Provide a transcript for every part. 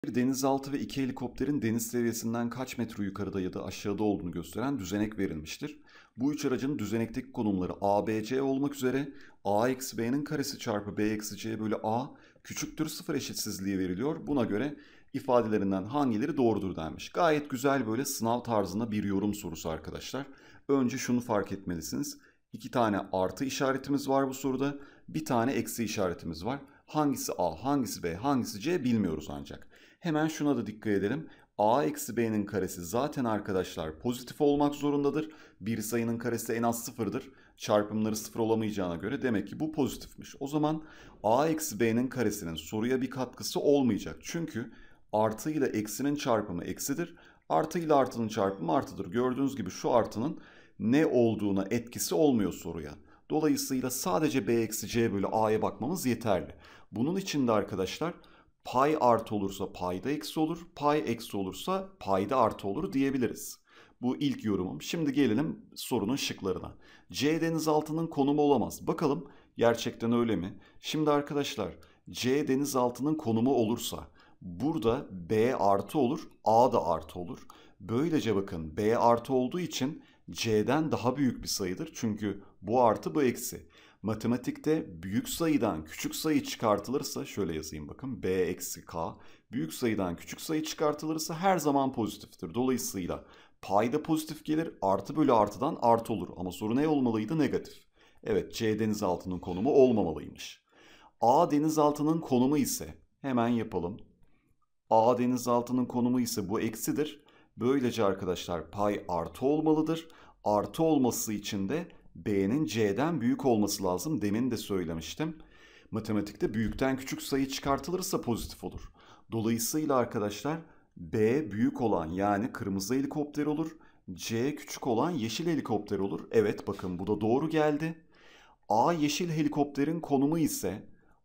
Bir denizaltı ve iki helikopterin deniz seviyesinden kaç metre yukarıda ya da aşağıda olduğunu gösteren düzenek verilmiştir. Bu üç aracın düzenekteki konumları A, B, C olmak üzere A eksi B'nin karesi çarpı B eksi C bölü A küçüktür sıfır eşitsizliği veriliyor. Buna göre ifadelerinden hangileri doğrudur denmiş. Gayet güzel böyle sınav tarzında bir yorum sorusu arkadaşlar. Önce şunu fark etmelisiniz. İki tane artı işaretimiz var bu soruda. Bir tane eksi işaretimiz var. Hangisi A, hangisi B, hangisi C bilmiyoruz ancak. Hemen şuna da dikkat edelim. A eksi B'nin karesi zaten arkadaşlar pozitif olmak zorundadır. Bir sayının karesi en az sıfırdır. Çarpımları sıfır olamayacağına göre demek ki bu pozitifmiş. O zaman A eksi B'nin karesinin soruya bir katkısı olmayacak. Çünkü artı ile eksinin çarpımı eksidir. Artı ile artının çarpımı artıdır. Gördüğünüz gibi şu artının ne olduğuna etkisi olmuyor soruya. Dolayısıyla sadece B eksi C bölü A'ya bakmamız yeterli. Bunun için de arkadaşlar pay artı olursa payda eksi olur, pay eksi olursa payda artı olur diyebiliriz. Bu ilk yorumum. Şimdi gelelim sorunun şıklarına. C denizaltının konumu olamaz. Bakalım gerçekten öyle mi? Şimdi arkadaşlar C denizaltının konumu olursa burada B artı olur, A da artı olur. Böylece bakın B artı olduğu için C'den daha büyük bir sayıdır. Çünkü bu artı bu eksi. Matematikte büyük sayıdan küçük sayı çıkartılırsa şöyle yazayım bakın B eksi K büyük sayıdan küçük sayı çıkartılırsa her zaman pozitiftir. Dolayısıyla payda pozitif gelir artı bölü artıdan artı olur ama soru ne olmalıydı? Negatif. Evet C denizaltının konumu olmamalıymış. A denizaltının konumu ise hemen yapalım. A denizaltının konumu ise bu eksidir. Böylece arkadaşlar pay artı olmalıdır. Artı olması için de B'nin C'den büyük olması lazım. Demin de söylemiştim. Matematikte büyükten küçük sayı çıkartılırsa pozitif olur. Dolayısıyla arkadaşlar B büyük olan yani kırmızı helikopter olur. C küçük olan yeşil helikopter olur. Evet bakın bu da doğru geldi. A yeşil helikopterin konumu ise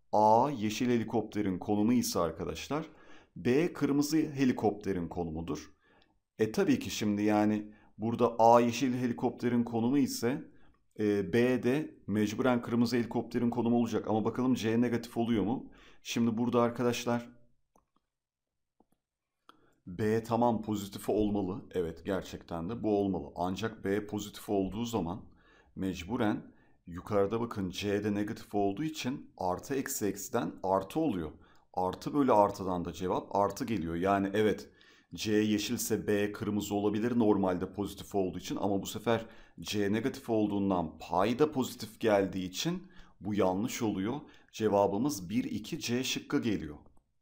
arkadaşlar B kırmızı helikopterin konumudur. Tabii ki şimdi yani burada A yeşil helikopterin konumu ise B de mecburen kırmızı helikopterin konumu olacak. Ama bakalım C negatif oluyor mu? Şimdi burada arkadaşlar B tamam pozitif olmalı. Evet gerçekten de bu olmalı. Ancak B pozitif olduğu zaman mecburen yukarıda bakın C'de negatif olduğu için artı eksi eksiden artı oluyor. Artı bölü artıdan da cevap artı geliyor. Yani evet C yeşilse B kırmızı olabilir normalde pozitif olduğu için ama bu sefer C negatif olduğundan payda pozitif geldiği için bu yanlış oluyor. Cevabımız 1, 2 C şıkkı geliyor.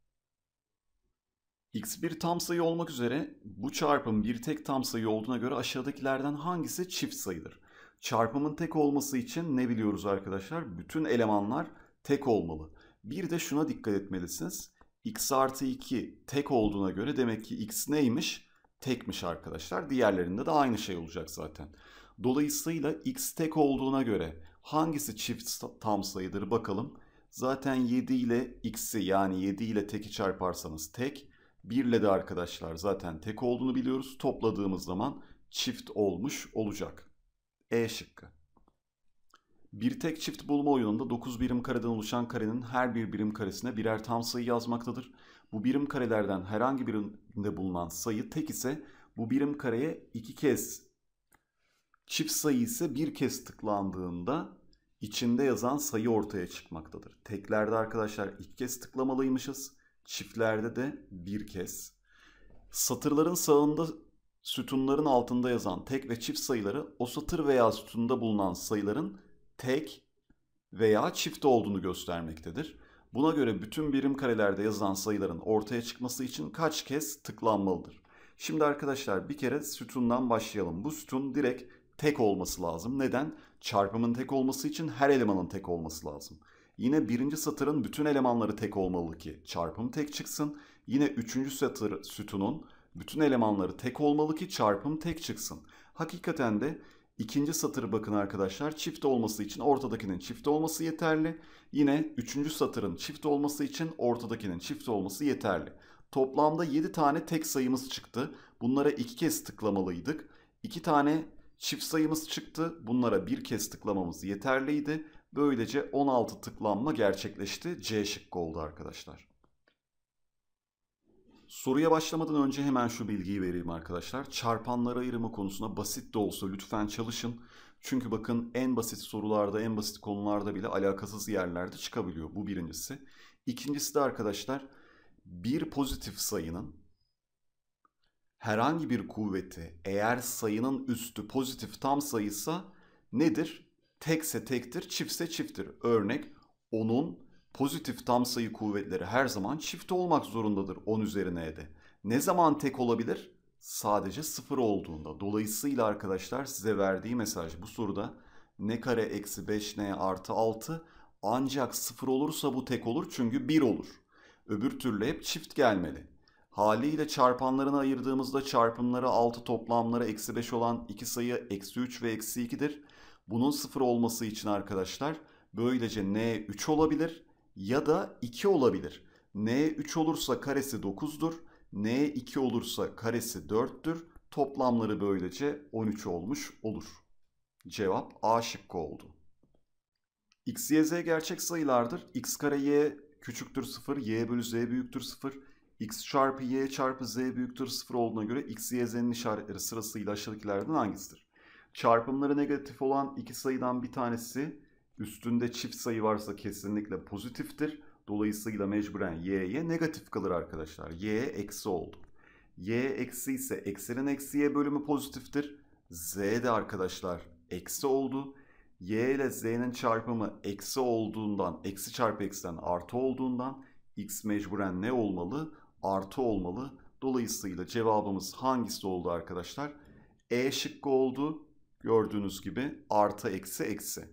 X bir tam sayı olmak üzere bu çarpım bir tek tam sayı olduğuna göre aşağıdakilerden hangisi çift sayıdır? Çarpımın tek olması için ne biliyoruz arkadaşlar? Bütün elemanlar tek olmalı. Bir de şuna dikkat etmelisiniz. X artı 2 tek olduğuna göre demek ki X neymiş? Tekmiş arkadaşlar. Diğerlerinde de aynı şey olacak zaten. Dolayısıyla X tek olduğuna göre hangisi çift tam sayıdır bakalım. Zaten 7 ile X'i yani 7 ile teki çarparsanız tek. 1 ile de arkadaşlar zaten tek olduğunu biliyoruz. Topladığımız zaman çift olmuş olacak. E şıkkı. Bir tek çift bulma oyununda 9 birim kareden oluşan karenin her bir birim karesine birer tam sayı yazmaktadır. Bu birim karelerden herhangi birinde bulunan sayı tek ise bu birim kareye 2 kez, çift sayı ise bir kez tıklandığında içinde yazan sayı ortaya çıkmaktadır. Teklerde arkadaşlar 2 kez tıklamalıymışız. Çiftlerde de bir kez. Satırların sağında sütunların altında yazan tek ve çift sayıları o satır veya sütunda bulunan sayıların tek veya çift olduğunu göstermektedir. Buna göre bütün birim karelerde yazılan sayıların ortaya çıkması için kaç kez tıklanmalıdır? Şimdi arkadaşlar bir kere sütundan başlayalım. Bu sütun direkt tek olması lazım. Neden? Çarpımın tek olması için her elemanın tek olması lazım. Yine birinci satırın bütün elemanları tek olmalı ki çarpım tek çıksın. Yine üçüncü satır sütunun bütün elemanları tek olmalı ki çarpım tek çıksın. Hakikaten de ikinci satırı bakın arkadaşlar çift olması için ortadakinin çift olması yeterli. Yine üçüncü satırın çift olması için ortadakinin çift olması yeterli. Toplamda 7 tane tek sayımız çıktı. Bunlara 2 kez tıklamalıydık. 2 tane çift sayımız çıktı. Bunlara bir kez tıklamamız yeterliydi. Böylece 16 tıklanma gerçekleşti. C şıkkı oldu arkadaşlar. Soruya başlamadan önce hemen şu bilgiyi vereyim arkadaşlar. Çarpanlar ayrımı konusuna basit de olsa lütfen çalışın. Çünkü bakın en basit sorularda, en basit konularda bile alakasız yerlerde çıkabiliyor. Bu birincisi. İkincisi de arkadaşlar, bir pozitif sayının herhangi bir kuvveti eğer sayının üstü pozitif tam sayıysa nedir? Tekse tektir, çiftse çifttir. Örnek, onun pozitif tam sayı kuvvetleri her zaman çift olmak zorundadır 10 üzerine de. Ne zaman tek olabilir? Sadece 0 olduğunda. Dolayısıyla arkadaşlar size verdiği mesaj bu soruda n kare eksi 5n artı 6 ancak 0 olursa bu tek olur çünkü 1 olur. Öbür türlü hep çift gelmeli. Haliyle çarpanlarını ayırdığımızda çarpımları 6 toplamları eksi 5 olan iki sayı eksi 3 ve eksi 2'dir. Bunun 0 olması için arkadaşlar böylece n 3 olabilir ya da 2 olabilir. N 3 olursa karesi 9'dur. N 2 olursa karesi 4'tür. Toplamları böylece 13 olmuş olur. Cevap A şıkkı oldu. X, Y, Z gerçek sayılardır. X kare Y küçüktür 0, Y bölü Z büyüktür 0. X çarpı Y çarpı Z büyüktür 0 olduğuna göre X, Y, Z'nin işaretleri sırasıyla aşağıdakilerden hangisidir? Çarpımları negatif olan iki sayıdan bir tanesi üstünde çift sayı varsa kesinlikle pozitiftir. Dolayısıyla mecburen Y'ye negatif kalır arkadaşlar. Y eksi oldu. Y eksi ise eksinin eksi Y bölümü pozitiftir. Z de arkadaşlar eksi oldu. Y ile Z'nin çarpımı eksi olduğundan, eksi çarpı eksiden artı olduğundan X mecburen ne olmalı? Artı olmalı. Dolayısıyla cevabımız hangisi oldu arkadaşlar? E şıkkı oldu. Gördüğünüz gibi artı eksi eksi.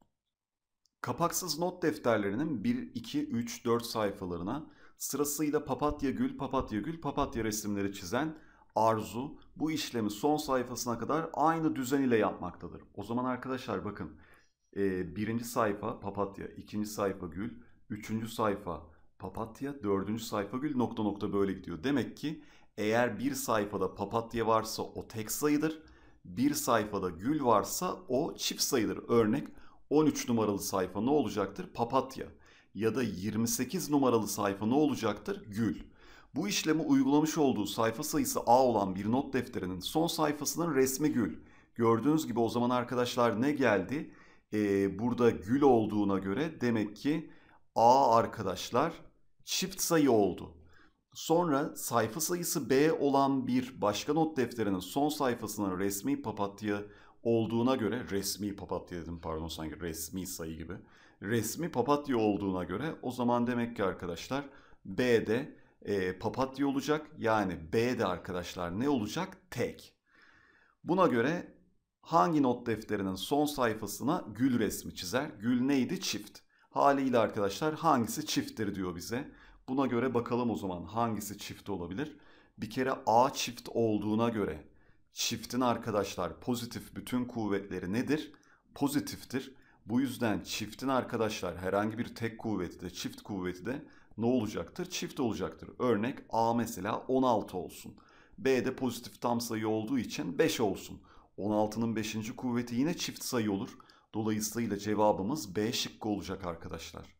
Kapaksız not defterlerinin 1, 2, 3, 4 sayfalarına sırasıyla papatya gül, papatya gül, papatya resimleri çizen Arzu bu işlemi son sayfasına kadar aynı düzen ile yapmaktadır. O zaman arkadaşlar bakın, birinci sayfa papatya, ikinci sayfa gül, üçüncü sayfa papatya, dördüncü sayfa gül, nokta nokta böyle gidiyor. Demek ki eğer bir sayfada papatya varsa o tek sayıdır, bir sayfada gül varsa o çift sayıdır. Örnek 13 numaralı sayfa ne olacaktır? Papatya. Ya da 28 numaralı sayfa ne olacaktır? Gül. Bu işlemi uygulamış olduğu sayfa sayısı A olan bir not defterinin son sayfasının resmi gül. Gördüğünüz gibi o zaman arkadaşlar ne geldi? Burada gül olduğuna göre demek ki A arkadaşlar çift sayı oldu. Sonra sayfa sayısı B olan bir başka not defterinin son sayfasının resmi papatya olduğuna göre, resmi papatya dedim pardon, sanki resmi sayı gibi. Resmi papatya olduğuna göre o zaman demek ki arkadaşlar B'de papatya olacak. Yani B'de arkadaşlar ne olacak? Tek. Buna göre hangi not defterinin son sayfasına gül resmi çizer? Gül neydi? Çift. Haliyle arkadaşlar hangisi çifttir diyor bize. Buna göre bakalım o zaman hangisi çift olabilir? Bir kere A çift olduğuna göre çiftin arkadaşlar pozitif bütün kuvvetleri nedir? Pozitiftir. Bu yüzden çiftin arkadaşlar herhangi bir tek kuvveti de çift kuvveti de ne olacaktır? Çift olacaktır. Örnek A mesela 16 olsun. B de pozitif tam sayı olduğu için 5 olsun. 16'nın 5. kuvveti yine çift sayı olur. Dolayısıyla cevabımız B şıkkı olacak arkadaşlar.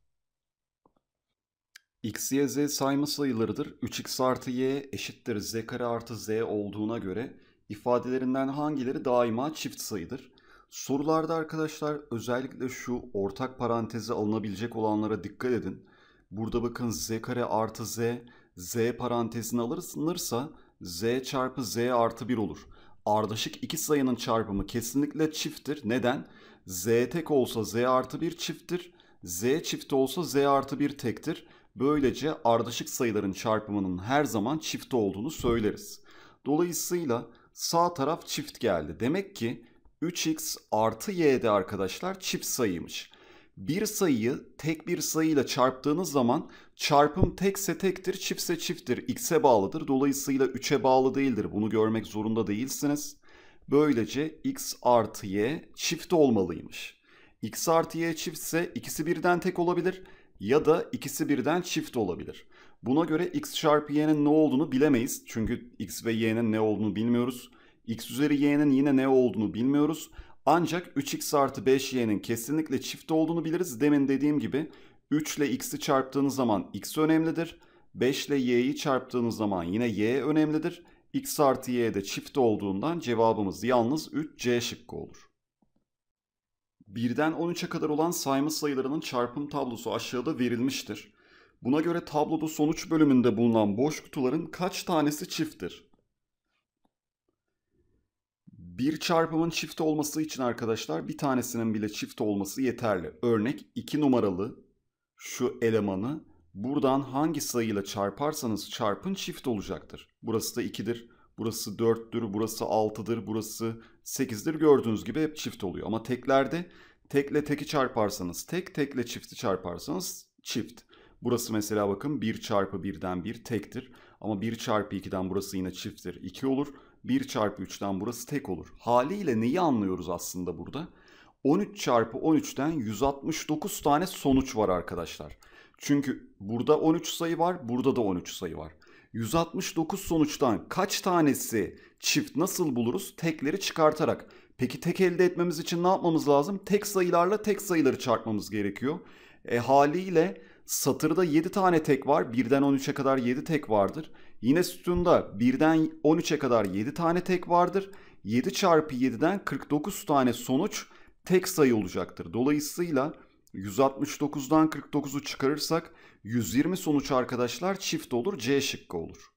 X, Y, Z sayma sayılarıdır. 3x artı y eşittir z kare artı z olduğuna göre ifadelerinden hangileri daima çift sayıdır? Sorularda arkadaşlar özellikle şu ortak paranteze alınabilecek olanlara dikkat edin. Burada bakın z kare artı z, z parantezine alınırsa z çarpı z artı 1 olur. Ardışık iki sayının çarpımı kesinlikle çifttir. Neden? Z tek olsa z artı 1 çifttir. Z çift olsa z artı 1 tektir. Böylece ardışık sayıların çarpımının her zaman çift olduğunu söyleriz. Dolayısıyla sağ taraf çift geldi. Demek ki 3x artı y'de arkadaşlar çift sayıymış. Bir sayıyı tek bir sayıyla çarptığınız zaman çarpım tekse tektir, çiftse çifttir, x'e bağlıdır. Dolayısıyla 3'e bağlı değildir. Bunu görmek zorunda değilsiniz. Böylece x artı y çift olmalıymış. X artı y çiftse ikisi birden tek olabilir ya da ikisi birden çift olabilir. Buna göre x çarpı y'nin ne olduğunu bilemeyiz. Çünkü x ve y'nin ne olduğunu bilmiyoruz. X üzeri y'nin yine ne olduğunu bilmiyoruz. Ancak 3x artı 5y'nin kesinlikle çift olduğunu biliriz. Demin dediğim gibi 3 ile x'i çarptığınız zaman x önemlidir. 5 ile y'yi çarptığınız zaman yine y önemlidir. X artı y de çift olduğundan cevabımız yalnız 3C şıkkı olur. 1'den 13'e kadar olan sayma sayılarının çarpım tablosu aşağıda verilmiştir. Buna göre tabloda sonuç bölümünde bulunan boş kutuların kaç tanesi çifttir? Bir çarpımın çift olması için arkadaşlar bir tanesinin bile çift olması yeterli. Örnek 2 numaralı şu elemanı buradan hangi sayıyla çarparsanız çarpın çift olacaktır. Burası da 2'dir, burası 4'tür, burası 6'dır, burası 8'dir. Gördüğünüz gibi hep çift oluyor. Ama teklerde tekle teki çarparsanız tek, tekle çifti çarparsanız çift. Burası mesela bakın 1 çarpı 1'den 1 tektir. Ama 1 çarpı 2'den burası yine çifttir, 2 olur. 1 çarpı 3'ten burası tek olur. Haliyle neyi anlıyoruz aslında burada? 13 çarpı 13'ten 169 tane sonuç var arkadaşlar. Çünkü burada 13 sayı var, burada da 13 sayı var. 169 sonuçtan kaç tanesi çift nasıl buluruz? Tekleri çıkartarak. Peki tek elde etmemiz için ne yapmamız lazım? Tek sayılarla tek sayıları çarpmamız gerekiyor. Haliyle satırda 7 tane tek var. 1'den 13'e kadar 7 tek vardır. Yine sütunda 1'den 13'e kadar 7 tane tek vardır. 7 çarpı 7'den 49 tane sonuç tek sayı olacaktır. Dolayısıyla 169'dan 49'u çıkarırsak 120 sonuç arkadaşlar çift olur. C şıkkı olur.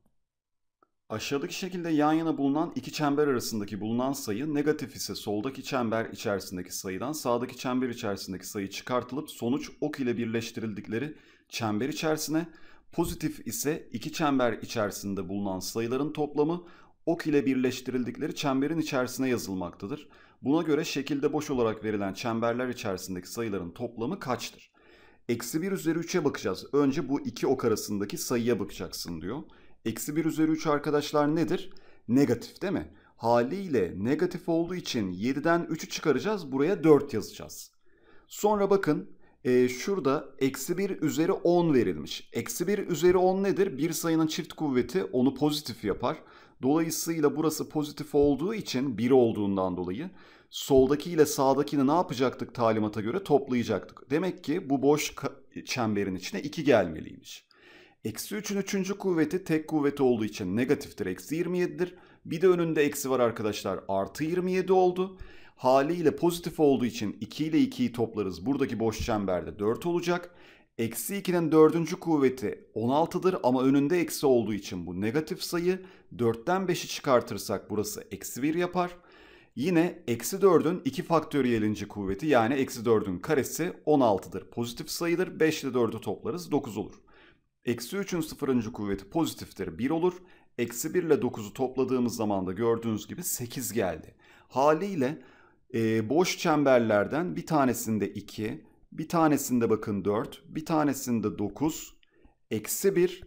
Aşağıdaki şekilde yan yana bulunan iki çember arasındaki bulunan sayı negatif ise soldaki çember içerisindeki sayıdan sağdaki çember içerisindeki sayı çıkartılıp sonuç ok ile birleştirildikleri çember içerisine, pozitif ise iki çember içerisinde bulunan sayıların toplamı ok ile birleştirildikleri çemberin içerisine yazılmaktadır. Buna göre şekilde boş olarak verilen çemberler içerisindeki sayıların toplamı kaçtır? Eksi 1 üzeri 3'e bakacağız. Önce bu iki ok arasındaki sayıya bakacaksın diyor. Eksi 1 üzeri 3 arkadaşlar nedir? Negatif değil mi? Haliyle negatif olduğu için 7'den 3'ü çıkaracağız. Buraya 4 yazacağız. Sonra bakın şurada eksi 1 üzeri 10 verilmiş. Eksi 1 üzeri 10 nedir? Bir sayının çift kuvveti onu pozitif yapar. Dolayısıyla burası pozitif olduğu için 1 olduğundan dolayı soldaki ile sağdakini ne yapacaktık talimata göre? Toplayacaktık. Demek ki bu boş çemberin içine 2 gelmeliymiş. Eksi 3'ün 3. kuvveti tek kuvveti olduğu için negatiftir. Eksi 27'dir. Bir de önünde eksi var arkadaşlar. Artı 27 oldu. Haliyle pozitif olduğu için 2 ile 2'yi toplarız. Buradaki boş çemberde 4 olacak. Eksi 2'nin 4. kuvveti 16'dır ama önünde eksi olduğu için bu negatif sayı. 4'ten 5'i çıkartırsak burası eksi 1 yapar. Yine eksi 4'ün 2 faktöriyelinci kuvveti yani eksi 4'ün karesi 16'dır. Pozitif sayıdır. 5 ile 4'ü toplarız 9 olur. Eksi 3'ün 0. kuvveti pozitiftir 1 olur. Eksi 1 ile 9'u topladığımız zaman da gördüğünüz gibi 8 geldi. Haliyle boş çemberlerden bir tanesinde 2, bir tanesinde bakın 4, bir tanesinde 9, eksi 1,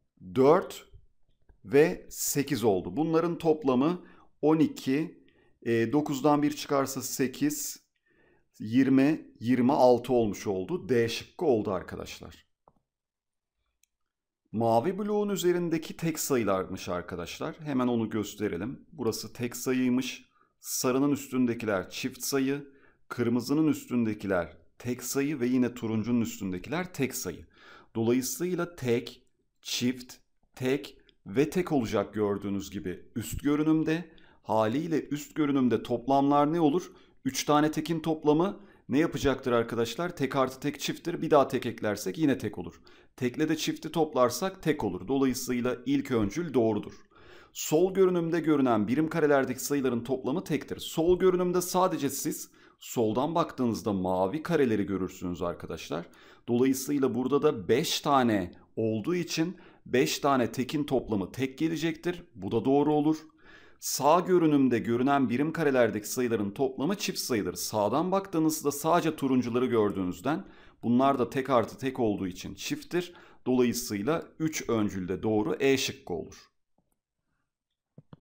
4 ve 8 oldu. Bunların toplamı 12, 9'dan 1 çıkarsa 8, 20, 26 olmuş oldu. D şıkkı oldu arkadaşlar. Mavi bloğun üzerindeki tek sayılarmış arkadaşlar. Hemen onu gösterelim. Burası tek sayıymış. Sarının üstündekiler çift sayı. Kırmızının üstündekiler tek sayı ve yine turuncunun üstündekiler tek sayı. Dolayısıyla tek, çift, tek ve tek olacak gördüğünüz gibi üst görünümde. Haliyle üst görünümde toplamlar ne olur? 3 tane tekin toplamı ne yapacaktır arkadaşlar? Tek artı tek çifttir. Bir daha tek eklersek yine tek olur. Tekle de çifti toplarsak tek olur. Dolayısıyla ilk öncül doğrudur. Sol görünümde görünen birim karelerdeki sayıların toplamı tektir. Sol görünümde sadece siz soldan baktığınızda mavi kareleri görürsünüz arkadaşlar. Dolayısıyla burada da 5 tane olduğu için 5 tane tekin toplamı tek gelecektir. Bu da doğru olur. Sağ görünümde görünen birim karelerdeki sayıların toplamı çift sayıdır. Sağdan baktığınızda sadece turuncuları gördüğünüzden bunlar da tek artı tek olduğu için çifttir. Dolayısıyla 3 öncülde doğru E şıkkı olur.